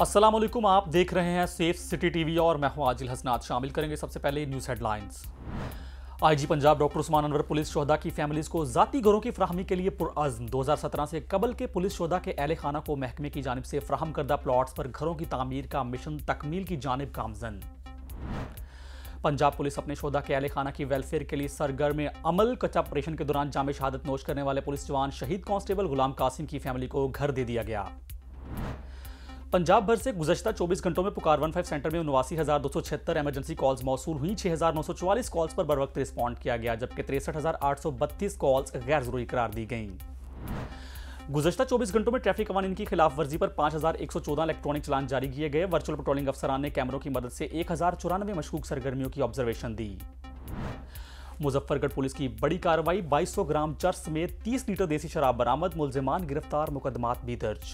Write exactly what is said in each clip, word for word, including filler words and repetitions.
अस्सलाम वालेकुम, आप देख रहे हैं सेफ सिटी टीवी और मैं हूं आजिल हसनात। शामिल करेंगे सबसे पहले news headlines. IG Punjab doctor Usman Anwar police शोहदा की फैमिलीज को जाती घरों की फराहमी के लिए पुरअज़्म। दो हज़ार सत्रह से कबल के पुलिस शोहदा के अहले खाना को महकमे की जानिब से फराहम करदा प्लॉट्स पर घरों की तामीर का मिशन तकमील की जानिब गामजन। पंजाब पुलिस अपने शोहदा के अहले खाना की वेलफेयर के लिए सरगर्म अमल। कच्चा ऑपरेशन के दौरान जामे शहादत नोश करने वाले पुलिस जवान शहीद कांस्टेबल गुलाम कासिम की फैमिली को घर दे दिया गया। पंजाब भर से गुज़श्ता चौबीस घंटों में पुकार वन फाइव सेंटर में उनवासी हज़ार दो सौ छिहत्तर एमरजेंसी कॉल्स मौसूल हुई। छह हज़ार नौ सौ चौवालीस कॉल्स पर बर वक्त रिस्पॉन्ड किया गया, जबकि तिरसठ हज़ार आठ सौ बत्तीस कॉल्स गैर जरूरी करार दी गईं। गुज़श्ता चौबीस घंटों में ट्रैफिक कवानीन की खिलाफ वर्जी पर पाँच हज़ार एक सौ चौदह इलेक्ट्रॉनिक चालान जारी किए गए। वर्चुअल पेट्रोलिंग अफसरान ने कैमरों की मदद से एक हज़ार चौरानवे मशकूक सरगर्मियों की ऑब्जर्वेशन दी। मुजफ्फरगढ़ पुलिस की बड़ी कार्रवाई, बाईस सौ ग्राम चरस समेत तीस लीटर देसी शराब बरामद। मुलजिमान गिरफ्तार, मुकदमात भी दर्ज।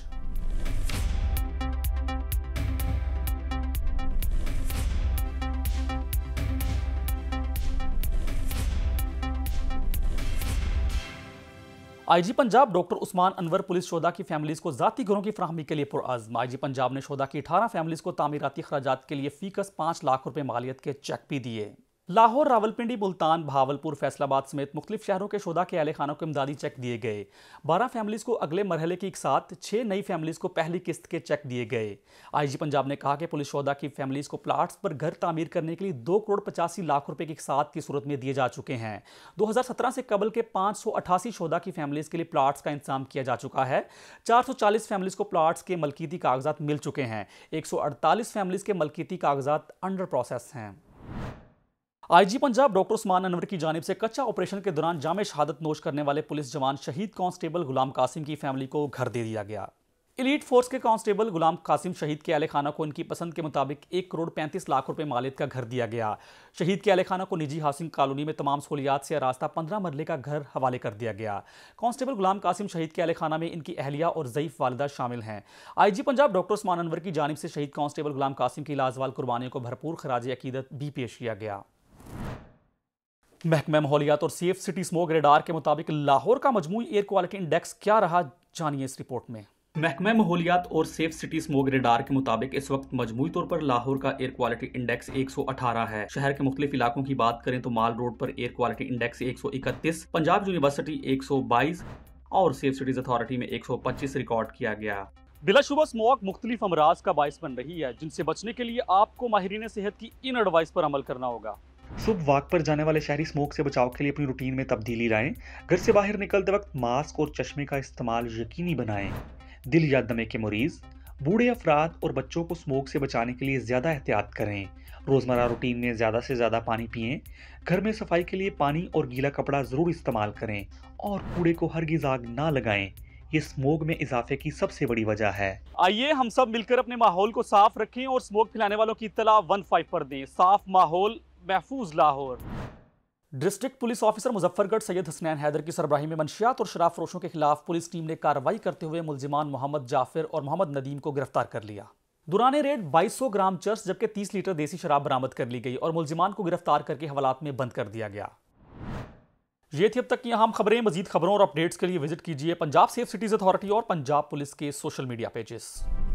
IG Punjab doctor Usman Anwar police शोहदा की फैमिलीज को जाती घरों की फराहमी के लिए पुरअज़्म। आईजी पंजाब ने शोहदा की अठारह फैमिलीज को तामीराती खर्चात के लिए फीकस पाँच लाख रुपए मालियत के चेक भी दिए। लाहौर, रावलपिंडी, मुल्तान, भावलपुर, फैसलाबाद समेत मुख्तलिफ शहरों के शोहदा के अहले खानों को इमदादी चेक दिए गए। बारह फैमिलीज को अगले मरहले के एक साथ छह नई फैमिलीज को पहली किस्त के चेक दिए गए। आईजी पंजाब ने कहा कि पुलिस शोहदा की फैमिलीज को प्लाट्स पर घर तामीर करने के लिए दो करोड़ पचासी लाख रुपए के एक साथ की सूरत में दिए जा चुके हैं। दो हजार सत्रह से कबल के पाँच सौ अठासी शोहदा की फैमिलीज के लिए प्लाट्स का इंतजाम किया जा चुका है। चार सौ चालीस फैमिलीज को प्लाट्स के मलकीती कागजात मिल चुके हैं। एक सौ अड़तालीस फैमिलीज के मलकीती कागजात अंडर प्रोसेस हैं। आईजी पंजाब डॉक्टर उस्मान अनवर की जानिब से कच्चा ऑपरेशन के दौरान जामे शहादत नोश करने वाले पुलिस जवान शहीद कांस्टेबल गुलाम कासिम की फैमिली को घर दे दिया गया। एलीट फोर्स के कांस्टेबल गुलाम कासिम शहीद के अहले खाना को उनकी पसंद के मुताबिक एक करोड़ पैंतीस लाख रुपए मालियत का घर दिया गया। शहीद के अहले खाना को निजी हाउसिंग कॉलोनी में तमाम सहूलियात से रास्ता पंद्रह मरले का घर हवाले कर दिया गया। कांस्टेबल गुलाम कासिम शहीद के अहले खाना में इनकी अहलिया और ज़ईफ वालिदा शामिल हैं। आईजी पंजाब डॉक्टर उस्मान अनवर की जानिब से शहीद कांस्टेबल गुलाम कासिम की लाजवाल कुर्बानियों को भरपूर खराज अकीदत भी पेश किया गया। महकमा माहौलियात और सेफ सिटी स्मोक रेडार के मुताबिक लाहौर का मजमूई एयर क्वालिटी इंडेक्स क्या रहा, जानिए इस रिपोर्ट में। महकमा माहौलियात और सेफ सिटी स्मोक रेडार के मुताबिक इस वक्त मजमूई तौर पर लाहौर का एयर क्वालिटी इंडेक्स एक सौ अठारह है। शहर के मुख्तलिफ इलाकों की बात करें तो माल रोड पर एयर क्वालिटी इंडेक्स एक सौ इकतीस, पंजाब यूनिवर्सिटी एक सौ बाईस और सेफ सिटीज अथॉरिटी में एक सौ पच्चीस रिकॉर्ड किया गया। बिलाशुबा स्मोक मुख्तलिफ अमराज का बायस बन रही है, जिनसे बचने के लिए आपको माहिरीन सेहत की इन एडवाइस पर अमल करना होगा। सुबह वॉक पर जाने वाले शहरी स्मोक से बचाव के लिए अपनी रूटीन में तब्दीली लाएं। घर से बाहर निकलते वक्त मास्क और चश्मे का इस्तेमाल यकीनी बनाएं। दिल या दमे के मरीज, बूढ़े अफराद और बच्चों को स्मोक से बचाने के लिए ज़्यादा एहतियात करें। रोज़मर्रा रूटीन में ज़्यादा से ज़्यादा पानी पिएं। घर में सफाई के लिए पानी और गीला कपड़ा ज़रूर इस्तेमाल करें और कूड़े को हरगिज़ आग ना लगाएं। ये स्मोक में इजाफे की सबसे बड़ी वजह है। आइए हम सब मिलकर अपने माहौल को साफ रखें और स्मोक फैलाने वालों की इत्तला वन फाइव पर दें। साफ माहौल, महफूज Lahore. District police officer Muzaffargarh Syed Hasnain Haider की सरबराही में मंशियात और शराब फरोशों के खिलाफ पुलिस टीम ने कार्रवाई करते हुए मुलजिमान मोहम्मद जाफिर और मोहम्मद नदीम को गिरफ्तार कर लिया। दुराने रेड बाईस सौ ग्राम चरस जबकि तीस लीटर देसी शराब बरामद कर ली गई और मुलजिमान को गिरफ्तार करके हवालात में बंद कर दिया गया। ये थी अब तक की अहम खबरें। मजीद खबरों और अपडेट्स के लिए विजिट कीजिए पंजाब सेफ सिटीज अथॉरिटी और पंजाब पुलिस के सोशल मीडिया पेजेस।